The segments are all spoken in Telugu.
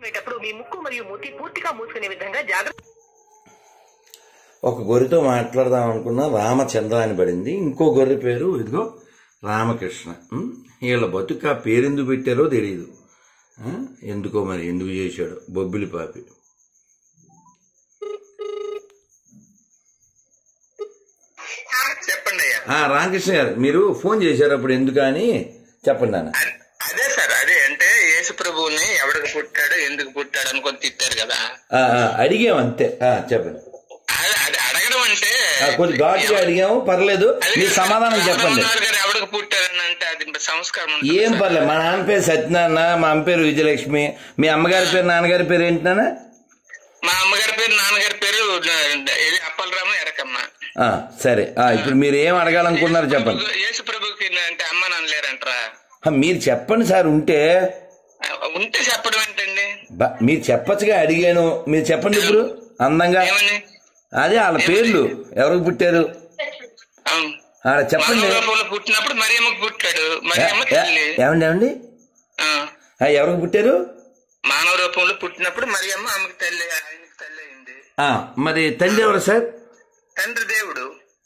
మీ ముక్కు మరియు మూతి పూర్తిగా మూసుకునే విధంగా జాగ్రత్త. ఒక గొర్రెతో మాట్లాడదాం అనుకున్నా రామచంద్ర అని పడింది. ఇంకో గొర్రె పేరు ఇదిగో రామకృష్ణ. వీళ్ళ బతుక పేరు ఎందుకు పెట్టారో తెలియదు. ఎందుకో మరి ఎందుకు చేశాడు బొబ్బిలి పాపి. చెప్పండి అయ్యా. రామకృష్ణ గారు మీరు ఫోన్ చేశారు అప్పుడు ఎందుకని చెప్పండి అన్న. అదే సార్, అదే అంటే యేసు ప్రభువుని ఎవడికి పుట్టాడు ఎందుకు పుట్టాడు అనుకొని తిట్టారు కదా, అడిగాం అంతే. చెప్పండి. అది అడగడం అంటే కొంచెం ఘాటుగా అడిగాము, పర్లేదు మీరు సమాధానం చెప్పండి. ఎవడికి పుట్టారని అంటే అది సంస్కారం. ఏం పర్లేదు. మా నాన్న పేరు సత్యనారాయణ, మా అమ్మ పేరు విజయలక్ష్మి. మీ అమ్మగారి పేరు నాన్నగారి పేరు ఏంటన్నా? మా అమ్మగారి పేరు నాన్నగారి పేరు అప్పలరాము ఎరకమ్మ. సరే, ఇప్పుడు మీరు ఏం అడగాలనుకున్నారు చెప్పండి. యేసు ప్రభుకి అంటే అమ్మ నాన్న లేరంటారా? మీరు చెప్పండి సార్. ఉంటే చెప్పడం ఏంటండి? మీరు చెప్పచ్చుగా, అడిగాను. మీరు చెప్పండి ఇప్పుడు అందంగా. అదే వాళ్ళ పేర్లు ఎవరికి పుట్టారు చెప్పండి. పుట్టినప్పుడు మరియమ్మకు పుట్టాడు. ఏమండి ఏమండి ఎవరికి పుట్టారు? మానవ రూపంలో పుట్టినప్పుడు మరియమ్మ ఆమెకు తల్లి, ఆయనకి తల్లి అయింది. మరి తండ్రి ఎవరు సార్? తండ్రి దేవుడు.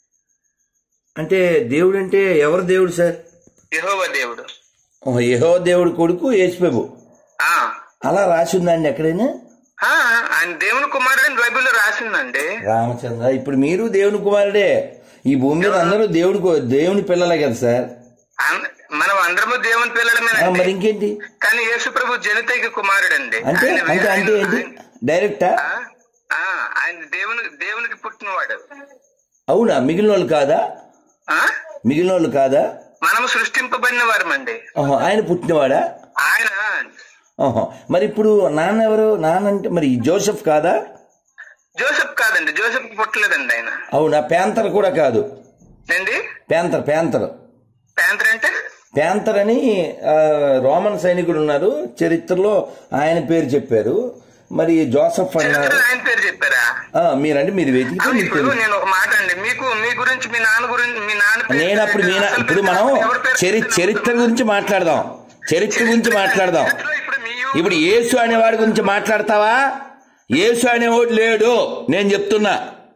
అంటే దేవుడు అంటే ఎవరు దేవుడు సార్? యెహోవా దేవుడు. యెహోవా దేవుడు కొడుకు యేసుప్రభు. అలా రాసిందండి ఎక్కడైనా? ఆయన దేవుని కుమారుడు అని బైబిల్లో రాసిందండి. రామచంద్ర, ఇప్పుడు మీరు దేవుని కుమారుడే. ఈ భూమి మీద అందరూ దేవుని పిల్లలే కదా సార్. మనం అందరము దేవుని పిల్లలమే. మరి ఇంకేంటి? కానీ యేసు ప్రభు జనితైక కుమారుడు అండి. అంటే అంటే అంటే ఏంటి? డైరెక్టా? ఆయన దేవునికి పుట్టినవాడు. అవునా? మిగిలిన వాళ్ళు కాదా? మిగిలిన వాళ్ళు కాదా? మనము సృష్టింపబడిన వారమండి. ఆయన పుట్టినవాడా? ఆయన. మరి ఇప్పుడు నాన్న ఎవరు? నాన్న అంటే మరి జోసెఫ్ కాదా? జోసెఫ్ కాదండి, జోసెఫ్ పుట్టలేదండి ఆయన. అవునా? ప్యాంతర్ కూడా కాదు. ప్యాంతర్ ప్యాంతర్ ప్యాంతర్ అంటే ప్యాంతర్ అని రోమన్ సైనికుడు ఉన్నారు, చరిత్రలో ఆయన పేరు చెప్పారు. మరి జోసెఫ్ అన్నారు. ఆయన పేరు చెప్పారా? మీరంటే మీరు వెతికితే నేను ఒక మాట అండి, మీ గురించి మీ నాన్న గురించి నేను అప్పుడు ఇప్పుడు మనం చరిత్ర గురించి మాట్లాడదాం. చరిత్ర గురించి మాట్లాడదాం. ఇప్పుడు యేసు అనేవాడి గురించి మాట్లాడతావా? యేసు అనేవాడు లేడు, నేను చెప్తున్నా.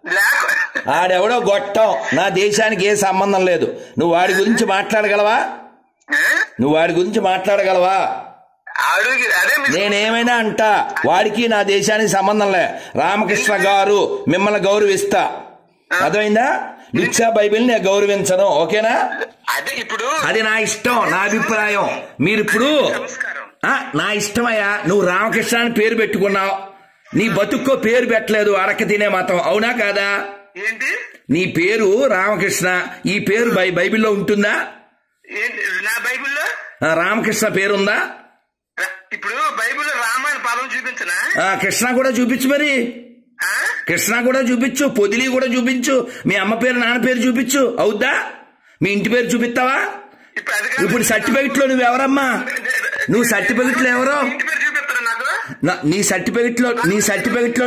ఆడెవడో గొట్టం, నా దేశానికి ఏ సంబంధం లేదు. నువ్వు వాడి గురించి మాట్లాడగలవా? నువ్వు వాడి గురించి మాట్లాడగలవా? నేనేమైనా అంటా, వాడికి నా దేశానికి సంబంధం లే. రామకృష్ణ గారు మిమ్మల్ని గౌరవిస్తా, అర్థమైందా? నిత్యా బైబిల్ నేను గౌరవించను, ఓకేనా? అది నా ఇష్టం, నా అభిప్రాయం. మీరిప్పుడు నా ఇష్టమయ్యా, నువ్వు రామకృష్ణ అని పేరు పెట్టుకున్నావు, నీ బతుక్కో పేరు పెట్టలేదు, అడక తినే మతం, అవునా కాదా? నీ పేరు రామకృష్ణ, ఈ పేరు బైబిల్లో ఉంటుందా? రామకృష్ణ పేరుందా? ఇప్పుడు బైబిల్లో రామాయణ పాపం చూపించనా? కృష్ణ కూడా చూపించు. మరి కృష్ణ కూడా చూపించు, పొదిలి కూడా చూపించు, మీ అమ్మ పేరు నాన్న పేరు చూపించు, అవుద్దా? మీ ఇంటి పేరు చూపిస్తావా? ఇప్పుడు సర్టిఫికెట్ లో నువ్వెవరమ్మా? నువ్వు సర్టిఫికెట్ లో ఎవరో? నీ సర్టిఫికెట్ లో నువ్వెవరో? నీ సర్టిఫికెట్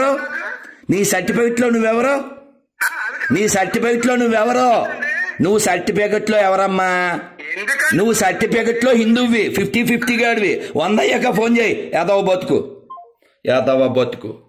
లో నువ్వెవరో? నువ్వు సర్టిఫికెట్ లో ఎవరమ్మా? నువ్వు సర్టిఫికెట్ లో హిందువువి, 50-50 గాడివి. 100 అయ్యాక ఫోన్ చేయి. యాదవ బతుకు.